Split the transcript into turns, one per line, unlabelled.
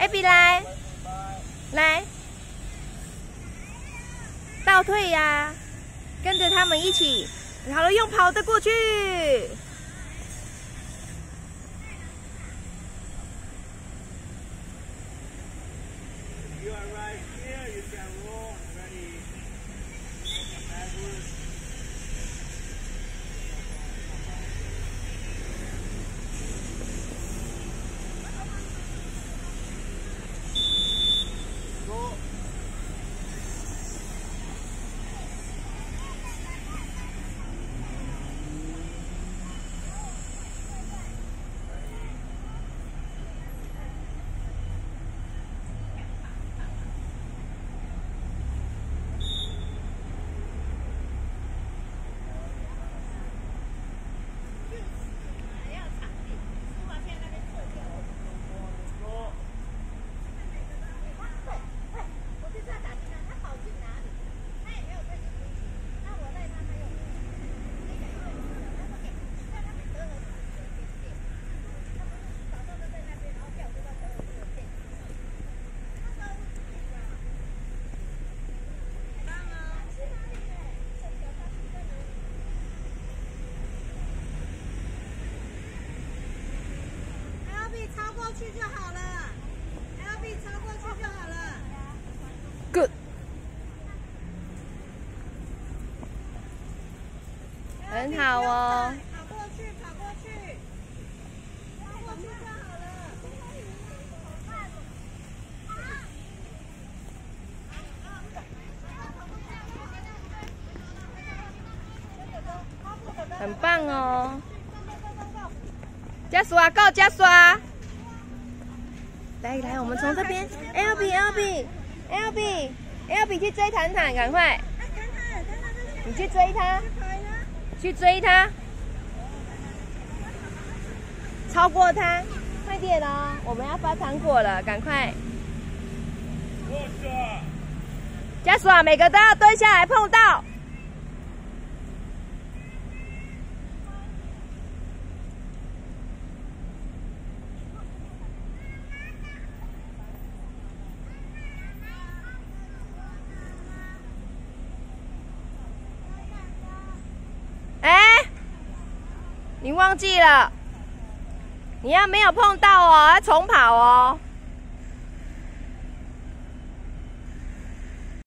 ，Abby 来，来，倒退呀，跟着他们一起，好了，用跑的过去。
You are right here, you can roll, ready. Backwards. Go.
超过去就好了 ，LB 超过去就好了。
Good， 很好哦。
跑过去，跑过去，超过去就好了。
很棒哦。加刷，Go加刷。来来，我们从这边 ，LB 去追坦坦，赶快！你去追他，去追他，超过他，快点哦！我们要发糖果了，赶快！加刷，每个都要蹲下来碰到。你忘记了，你要没有碰到哦，要重跑哦。